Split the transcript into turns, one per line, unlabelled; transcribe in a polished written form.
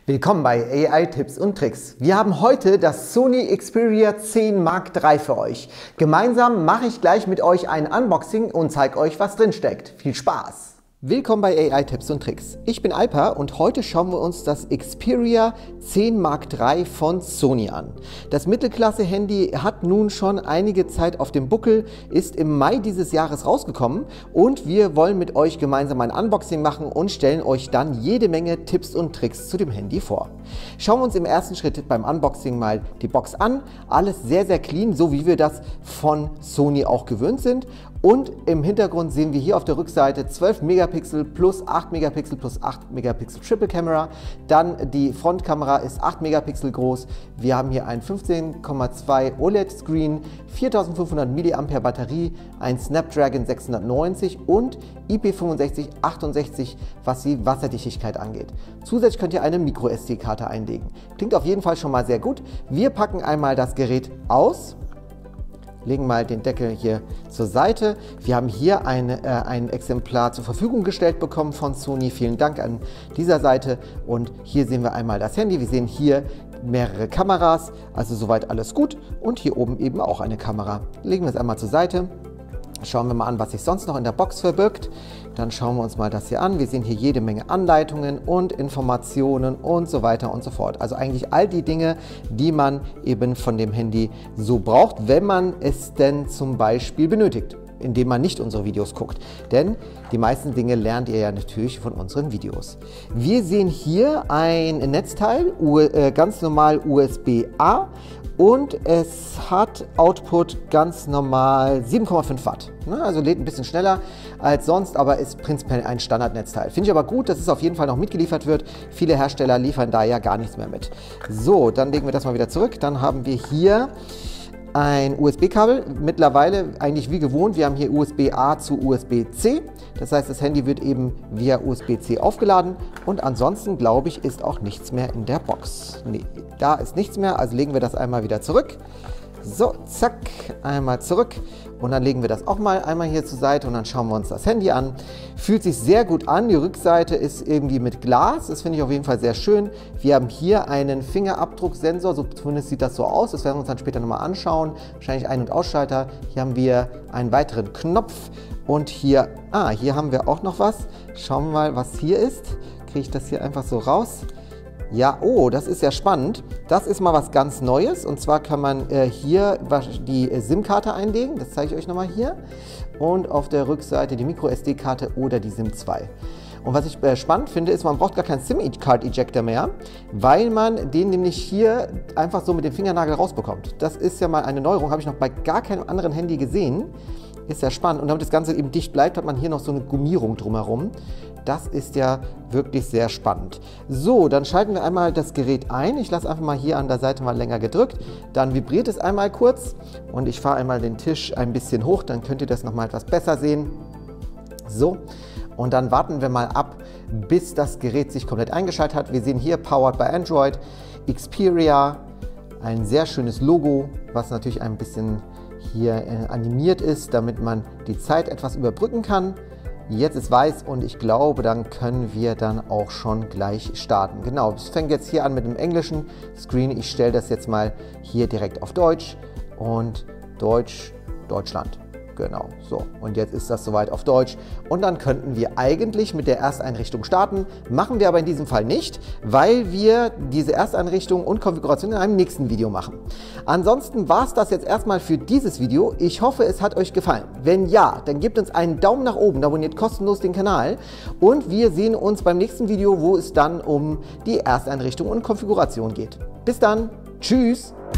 Willkommen bei AI Tipps und Tricks. Wir haben heute das Sony Xperia 10 Mark III für euch. Gemeinsam mache ich gleich mit euch ein Unboxing und zeige euch, was drin steckt. Viel Spaß! Willkommen bei AI Tipps und Tricks. Ich bin Alper und heute schauen wir uns das Xperia 10 Mark III von Sony an. Das Mittelklasse-Handy hat nun schon einige Zeit auf dem Buckel, ist im Mai dieses Jahres rausgekommen und wir wollen mit euch gemeinsam ein Unboxing machen und stellen euch dann jede Menge Tipps und Tricks zu dem Handy vor. Schauen wir uns im ersten Schritt beim Unboxing mal die Box an. Alles sehr, sehr clean, so wie wir das von Sony auch gewöhnt sind. Und im Hintergrund sehen wir hier auf der Rückseite 12 Megapixel plus 8 Megapixel plus 8 Megapixel Triple Camera. Dann die Frontkamera ist 8 Megapixel groß. Wir haben hier ein 15,2 OLED Screen, 4500 mAh Batterie, ein Snapdragon 690 und IP6568, was die Wasserdichtigkeit angeht. Zusätzlich könnt ihr eine MicroSD-Karte einlegen. Klingt auf jeden Fall schon mal sehr gut. Wir packen einmal das Gerät aus. Legen mal den Deckel hier zur Seite. Wir haben hier ein Exemplar zur Verfügung gestellt bekommen von Sony. Vielen Dank an dieser Seite. Und hier sehen wir einmal das Handy. Wir sehen hier mehrere Kameras, also soweit alles gut. Und hier oben eben auch eine Kamera. Legen wir es einmal zur Seite. Schauen wir mal an, was sich sonst noch in der Box verbirgt. Dann schauen wir uns mal das hier an. Wir sehen hier jede Menge Anleitungen und Informationen und so weiter und so fort. Also eigentlich all die Dinge, die man eben von dem Handy so braucht, wenn man es denn zum Beispiel benötigt, indem man nicht unsere Videos guckt. Denn die meisten Dinge lernt ihr ja natürlich von unseren Videos. Wir sehen hier ein Netzteil, ganz normal USB-A. Und es hat Output ganz normal 7,5 Watt. Also lädt ein bisschen schneller als sonst, aber ist prinzipiell ein Standardnetzteil. Finde ich aber gut, dass es auf jeden Fall noch mitgeliefert wird. Viele Hersteller liefern da ja gar nichts mehr mit. So, dann legen wir das mal wieder zurück. Dann haben wir hier ein USB-Kabel, mittlerweile eigentlich wie gewohnt. Wir haben hier USB-A zu USB-C. Das heißt, das Handy wird eben via USB-C aufgeladen. Und ansonsten, glaube ich, ist auch nichts mehr in der Box. Nee, da ist nichts mehr, also legen wir das einmal wieder zurück. So, zack, einmal zurück. Und dann legen wir das auch mal einmal hier zur Seite und dann schauen wir uns das Handy an. Fühlt sich sehr gut an. Die Rückseite ist irgendwie mit Glas. Das finde ich auf jeden Fall sehr schön. Wir haben hier einen Fingerabdrucksensor, so zumindest sieht das so aus. Das werden wir uns dann später nochmal anschauen. Wahrscheinlich Ein- und Ausschalter. Hier haben wir einen weiteren Knopf. Und hier haben wir auch noch was. Schauen wir mal, was hier ist. Kriege ich das hier einfach so raus? Ja, oh, das ist ja spannend. Das ist mal was ganz Neues. Und zwar kann man hier die SIM-Karte einlegen. Das zeige ich euch nochmal hier. Und auf der Rückseite die MicroSD-Karte oder die SIM 2. Und was ich spannend finde, ist, man braucht gar keinen SIM-Card-Ejector mehr, weil man den nämlich hier einfach so mit dem Fingernagel rausbekommt. Das ist ja mal eine Neuerung, habe ich noch bei gar keinem anderen Handy gesehen. Ist ja spannend. Und damit das Ganze eben dicht bleibt, hat man hier noch so eine Gummierung drumherum. Das ist ja wirklich sehr spannend. So, dann schalten wir einmal das Gerät ein. Ich lasse einfach mal hier an der Seite mal länger gedrückt. Dann vibriert es einmal kurz und ich fahre einmal den Tisch ein bisschen hoch. Dann könnt ihr das nochmal etwas besser sehen. So, und dann warten wir mal ab, bis das Gerät sich komplett eingeschaltet hat. Wir sehen hier Powered by Android, Xperia, ein sehr schönes Logo, was natürlich ein bisschen hier animiert ist, damit man die Zeit etwas überbrücken kann. Jetzt ist weiß und ich glaube, dann können wir dann auch schon gleich starten. Genau, es fängt jetzt hier an mit dem englischen Screen. Ich stelle das jetzt mal hier direkt auf Deutsch und Deutsch, Deutschland. Genau, so. Und jetzt ist das soweit auf Deutsch. Und dann könnten wir eigentlich mit der Ersteinrichtung starten. Machen wir aber in diesem Fall nicht, weil wir diese Ersteinrichtung und Konfiguration in einem nächsten Video machen. Ansonsten war es das jetzt erstmal für dieses Video. Ich hoffe, es hat euch gefallen. Wenn ja, dann gebt uns einen Daumen nach oben, abonniert kostenlos den Kanal. Und wir sehen uns beim nächsten Video, wo es dann um die Ersteinrichtung und Konfiguration geht. Bis dann, tschüss!